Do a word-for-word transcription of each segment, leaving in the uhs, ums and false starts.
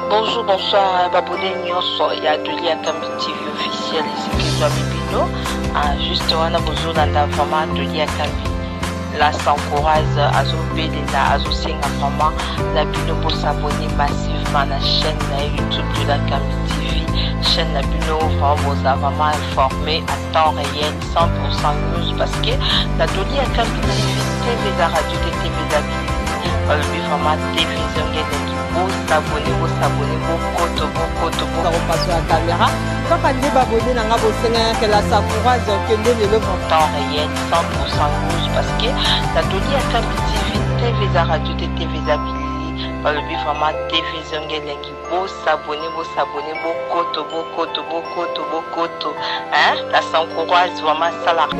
Bonjour, bonsoir, Babone Nyonso, il y a Adelia Kambi T V officiel, ici qui doit Bibino. Juste, on a besoin d'un vraiment Adelia Kambi. Là, ça encourage à s'opérer, à s'associer vraiment la Bino pour s'abonner massivement à la chaîne YouTube de la Kambi T V. Chaîne la Bino, vraiment, vous a vraiment informé à temps réel, cent pour cent news, parce que la Adelia Kambi T V, la radio de T V d'Abili, le vraiment télévision qui vous s'abonnez, vous s'abonnez, vous coto, vous coto, vous repassez la caméra. Quand on est abonné, on a besoin que la savourage, que le temps réel, cent pour cent news, parce que la Doli à Kambi T V, T V la radio de T V d'Abili, par le but vraiment télévision qui vous s'abonnez, vous s'abonnez, vous coto, vous coto, vous coto, vous coto. Hein? La s'encourage vraiment ça la.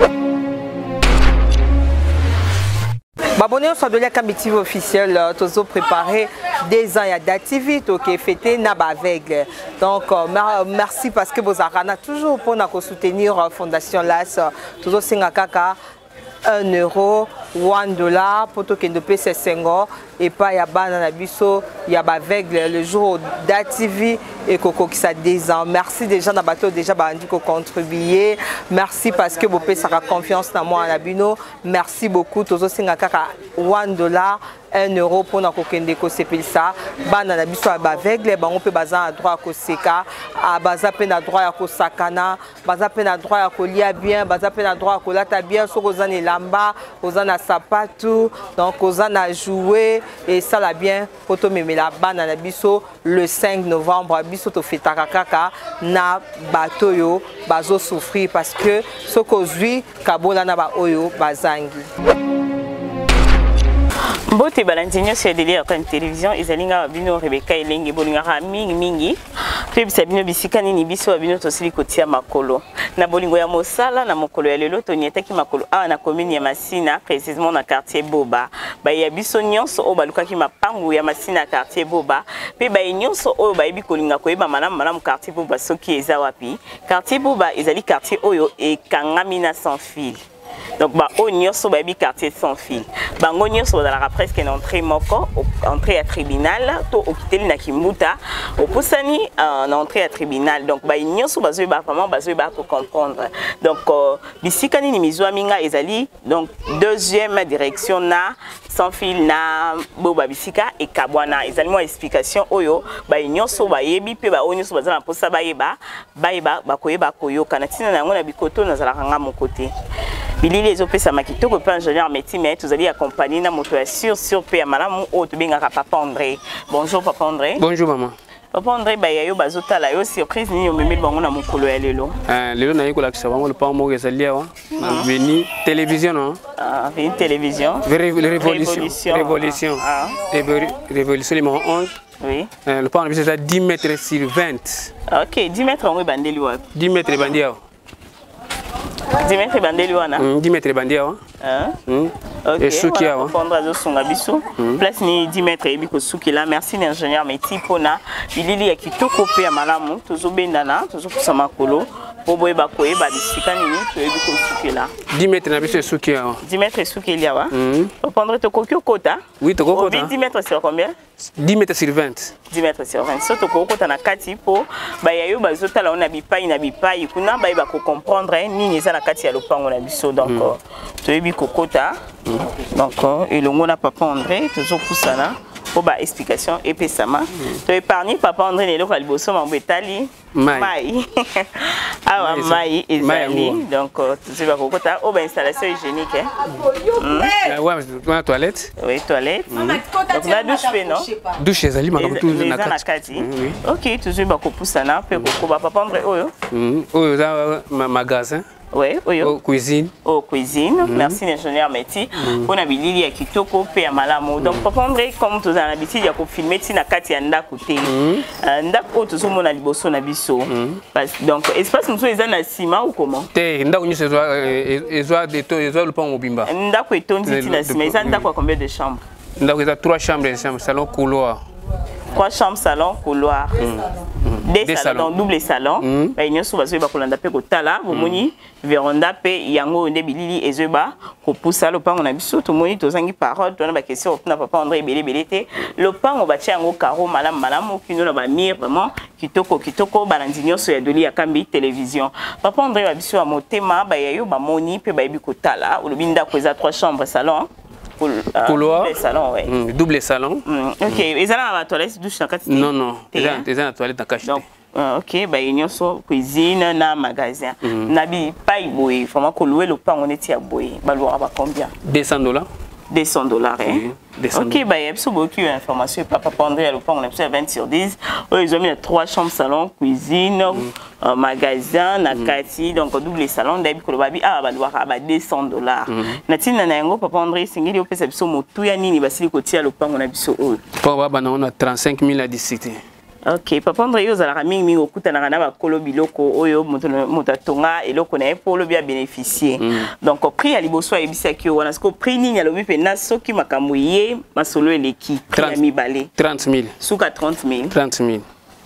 Abonnez au Adelia Kambi T V officiel, tous ont préparé des ans à T V qui est fêté Naba aveugle. Donc merci parce que vous avez toujours pour nous soutenir la Fondation L A S, toujours Singakaka un euro, un dollar pour tout le P C cinq et pas ya bana na biso ya aveugle le jour d'A T V et Coco qui ça des ans. Merci déjà na bateau déjà bandi ko contribuer. Merci parce que vous payez sa confiance dans moi à la bino. Merci beaucoup tous singa kaka un dollar un euro pour na kokende ko sepeli ça bana na biso ba aveugle ba on peut bazan droit ko seka a baza pe na droit ya ko sakana baza pe na droit ya ko lia bien baza pe na droit ya ko lata bien so ko zana lamba ko zana sapatu donc ko zana jouer et ça l'a bien poto memela bana na biso le cinq novembre biso to fetaka kaka na bato yo bazo souffrir parce que ce ko zui kabola na ba oyo bazangi. Bote balantinyo sur Adelia Kambi télévision izalinga bino Rebecca elenge bolingaka mingi mingi pe bisa bino bisika nini biso bino tosili kotia makolo na bolingo ya mosala na mokolo ya lelo tonietaki makolo awa na commune ya Masina précisément na quartier Boba ba ya biso nyonso o balukaki mapangu ya Masina quartier Boba pe ba nyonso o ba yebi kolinga koyeba malamu malamu quartier Boba soki eza wapi quartier Boba ezali quartier oyo ekangami na sans fil. Donc, bah, au nyonso ba bi quartier sans fil. Bango nyonso dans la presque une entrée moko, entrée à tribunal, to okiteli na Kimbuta, au pusani en entrée à tribunal. Donc, bah nyonso bazo ba vraiment bazo ba pour comprendre. Donc, bisika ni mizwa minga ezali donc deuxième direction na sans fil na Boba bisika et Kabwana. Ezali mo explication oyo ba nyonso ba yebi pe ba nyonso baza na posa ba yeba, ba yeba ba koyeba koyo kanatina na ngona bikoto na zala kanga mon côté. Billy les opérations makito ko ingénieur métier mais tous allez accompagner na moto sur sur pe malamu o to benga papa André. Bonjour papa André. Bonjour maman. Papa André ba yayo bazota la yo surprise ni yo meme bango na mokolo ya lelo. Ah lelo na yiko la kisa bango le pa mo kezalia wa. Veni télévision non? Ah veni télévision. Révolution. Révolution. Ah. Révolution numéro onze. Oui. Le pa on c'est dix mètres sur vingt. OK, dix mètres on bandeli wa. dix mètres bandia. dix mètres bandeli wana. dix mètres bandia wa. Hein? OK. Et souki wa. Prendre azo songa biso. Place ni dix mètres ebi ko souki là. Merci l'ingénieur Meti pona. Bilili ya kitoko pe ya malamu tozo bendana, tozo kusama kolo. Bobo eba ko eba bisika nini to ebi ko souki là. dix mètres na biso souki wa. dix mètres souki là wa. On prendre to kokyo kota. Oui, to kokota. dix mètres sur combien? dix mètres sur vingt. dix mètres sur vingt. Soto kokota na kati po ba yayo bazota la on bipai na bipai kuna ba eba ko comprendre nini eza na kati ya lopango na biso donc to ebi kokota. Donc et le ngona papa André toujours poussana pour ba explication et pesama. To épargner papa André les locaux liboso mambetali mai. Ah mai ezali donc tu vas kokota au ba installation hygiénique hein. Ouais, la toilette. Oui, toilette. Donc la douche pe non? Douche ezali makambo tout na kati. OK, toujours ba ko poussana pe ko ba papa André oyo. Mhm. Oyo za magasin. Oui, oui. Au cuisine. Au cuisine. Mm -hmm. Merci l'ingénieur Meti. On a bilili ya kitoko pe ya malamu. Donc papa André comme tous en habitude ya ko filmer ti na kati ya ndako te. Ndako to zo mona liboso na biso. Donc espace nous eza na ciment ou comment? Te ndako nyi sezo ezo de to ezo le pont mobimba. Ndako etondi ti na ciment. Eza ndako combien de chambres? Ndako eza trois chambres, salon couloir. trois chambres, salon, couloir. Mm. Des, Des salons, salons. Double salon. Mm. Bah, il y a souvent des bakolanda pe kotala, bomoni, véranda pe yango onde bilili ezeba, ko poussa le pan on a biso to moni to zangi parole, to na ba question na papa André belé belé le pan on ba tia yango carreau malam malam kino na ba mire vraiment kitoko kitoko balandinyo so ya doli ya kambi télévision. Papa André ba biso a motema ba yayo ba moni pe ba yebi kotala, o binda ko za trois chambres salon. Uh, couloir, double salon, ouais. mm, double salon. Mm, ok, mm. Ils ont la toilette douche dans la non, non, ils ont la toilette dans la donc, uh, ok, bah il y a une cuisine, na magasin. Mm. Nabi pas boy, vraiment que louer le pain on était à boy. Bah louer à combien? deux cents dollars. deux cents dollars, hein. Oui, ok, bah il y a beaucoup d'informations. Papa André, le pain on a fait vingt sur dix. Ils ont mis trois chambres, salon, cuisine. Mm. Un magasin na kati donc double salon d'habitude que le babi ah ba doit ba deux cents dollars natina na yango papa André singeli opesa biso motu ya nini basili kotia lopango na biso oyo po ba na on trente-cinq mille à dix-sept. Ok papa André yo zala mingi mingi okuta na ba kolo biloko oyo moto moto tonga eloko na epolo bien bénéficier donc au prix ya liboso ya bisaki yo wana sko prix nini alobi pe na soki makambo ye masolo eleki prix ya mibale trente mille suka trente mille trente mille.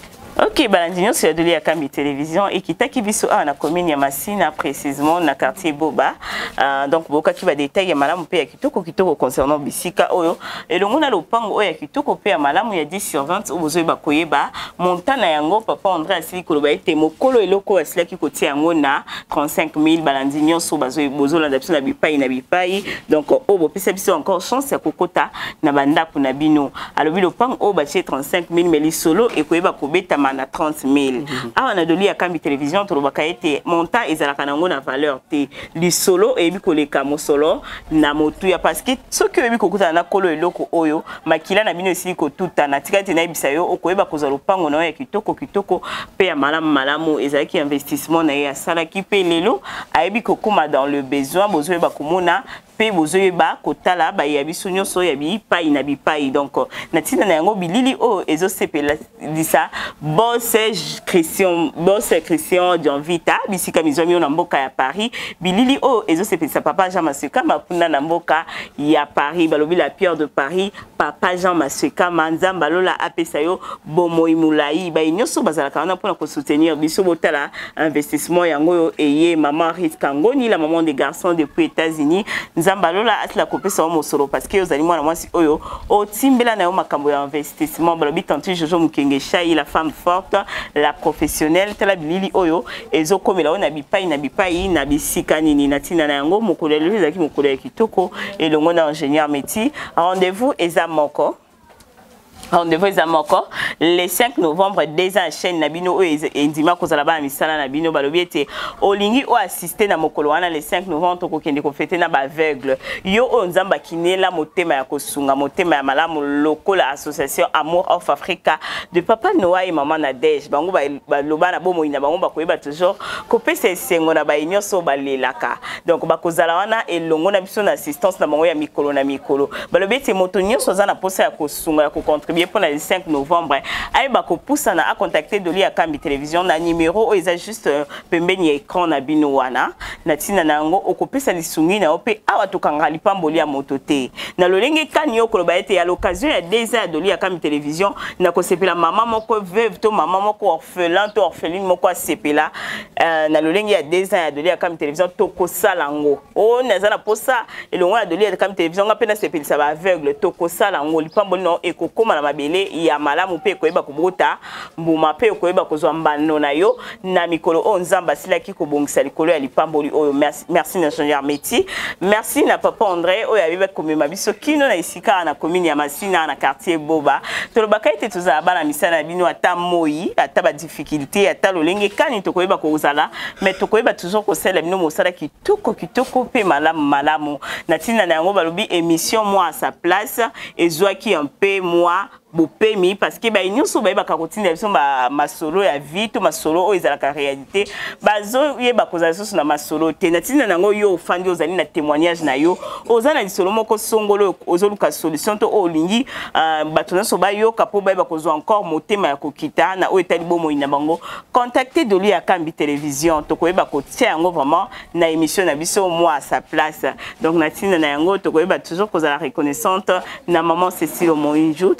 Ok, Balandinho, c'est de l'I A Kambi Télévision et qui t'a qui biso à la commune Yamassina précisément dans le quartier Boba. Euh, donc, beaucoup qui va détailler à Malam P à Kitoko Kitoko concernant Bissika Oyo. Et le monde a le pang Oya Kitoko P à Malam, il y a dix sur vingt au besoin Bakoyeba. Montana Yango, papa André Asili Kolobaï, Temo Kolo et Loko Asila qui côté Angona, trente-cinq mille Balandinho, Sobazo et Bozo, l'adaptation Nabipaï, Nabipaï. Donc, au Bopi Sabiso encore chance à Kokota, Nabanda pour Nabino. Alors, le pang au bâché trente-cinq mille, mais les solo et Koyeba Kobeta. À trente mille. Ah, on a de l'I A Kambi Télévision, tout le monde a été montant et ça a une valeur. Les solo et les camo solo, na motu ya parce que ce que we kokuta na kolo eloko oyo, makila na bino aussi ko tuta na tika tena bisayo okoyeba kozalo pango na ya kitoko kitoko pe ya malamu malamu ezaki investissement na ya sala ki pe lelo ayebi kokuma dans le besoin bozo ba komona pe bozo ba kotala ba ya biso nyonso ya bi pai na bi pai donc natina na yango bilili o ezo sepela disa boss Christian boss Christian Janvita bisika mizomi na mboka ya Paris bilili o ezo sepela papa Jean Maseka mapunda na mboka ya Paris balobi la pierre de Paris papa Jean Maseka manzamba lola apesa yo bomoi mulai ba nyonso bazala kana pona ko soutenir biso botala investissement yango eye maman Rit Kangoni la maman des garçons depuis États-Unis Zambalola atla kopesa mo solo parce que ozali mwana mwasi oyo o timbela na yo makambo ya investissement balobi tanti Jojo Mukenge Chai la femme forte la professionnelle tala bilili oyo ezo komela ona bipai na bipai na bisika nini na tina na yango mokolo le zaki mokolo ya kitoko et le monde ingénieur métier rendez-vous ezamoko Rendez-vous Zamoko le cinq novembre deux ans chaîne Nabino et Ndima Kozalaba Misala Nabino Balobiete Olingi o assisté na mokolo wana le cinq novembre ko kende ko fêter na ba aveugle yo o nzamba kinela motema ya kosunga motema ya malamu lokola association Amour of Africa de papa Noah et maman Nadège bango ba loba na bomo ina bango ba koyeba toujours ko pese sengo na ba inyoso balelaka donc ba kozala wana elongo na biso na assistance na bango ya mikolo na mikolo balobiete moto nyonso za na posa ya kosunga ya ko contribuer pour le cinq novembre ay ba ko poussa na a contacter de l'I A Kambi Télévision na numéro eza juste pembeni écran na bino wana na tina nango okopesa lisungi na ope awa to kanga lipamboli ya motote na lolenge kani yo koloba ete à l'occasion ya deux ans de l'I A Kambi Télévision na ko sepela maman moko veuve to maman moko orphelin to orpheline moko sepela na lolenge ya deux ans de l'I A Kambi Télévision to ko salango o na za na posa elongo ya de l'I A Kambi Télévision nga pena sepela sa ba aveugle to ko salango lipamboli no ekokoma na mabele ya malamu pe koyeba kubota mbuma pe koyeba kozwa mbano na yo na mikolo o nzamba silaki kobongisa likolo ya lipamboli oyo merci merci ingénieur métier merci na papa André oyo abiba komema biso kino na isika na commune ya Masina na quartier Boba tolobaka ete tozala bana misana bino ata moi ata ba difficulté ata lolenge kani to koyeba kozala mais to koyeba toujours kosala bino mosala kitoko kitoko pe malamu malamu na tina na yango balobi émission moi à sa place ezwaki un peu moi bopemi parce que ba nyonso ba ba kakotina biso ba masolo ya vie to masolo o ezala ka réalité bazo yeba kozala soso na masolo te na tina nango yo fandi ozali na témoignage na yo ozana lisolo moko songolo ozoluka solution to olingi bato nyonso ba yo kapo ba ba kozwa encore motema ya kokita na o etali bomo ina bango contacter de l'I A Kambi Télévision to koyeba ko tia yango vraiment na émission na biso moi à sa place donc na tina na yango to koyeba toujours kozala reconnaissante na maman Cécile Moinjou to kozala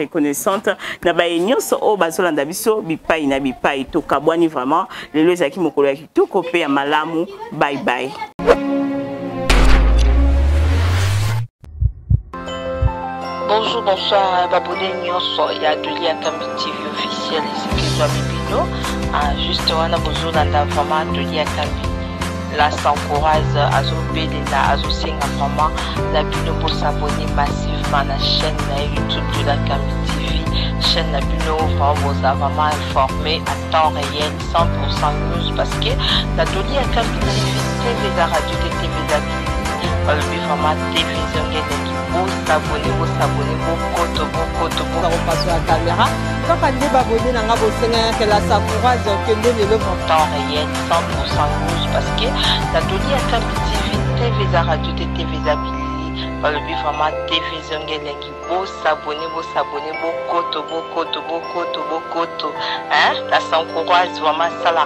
reconnaissante na ba nyonso o bazolanda biso bipai na bipai to kabwani vraiment lelo ezaki mokolo ya kitoko pe ya malamu. Bye bye. Bonjour, bonsoir, Babodé Nyonso, il y a Doli Akambi T V officiel, c'est qui soit Bibino. Juste, on a besoin d'un vraiment Doli Akambi. Là, ça encourage à Zobé, à Zosinga, vraiment, la Bino pour s'abonner massivement à la chaîne YouTube de l'Akambi T V. Chaîne la Bino, vraiment, vous a vraiment informé à temps réel, cent pour cent news, parce que la Doli Akambi T V, T V, la radio, T V, la le vraiment télévision qui vous s'abonner vous s'abonner beaucoup de beaucoup de beaucoup passer la caméra quand on dit abonner dans la bossena que la s'encourage que le le temps réel cent pour cent news parce que la Doli Akambi T V T V la radio de T V Zabili le vraiment télévision qui vous s'abonner vous s'abonner beaucoup de beaucoup de beaucoup de beaucoup hein la s'encourage vraiment ça la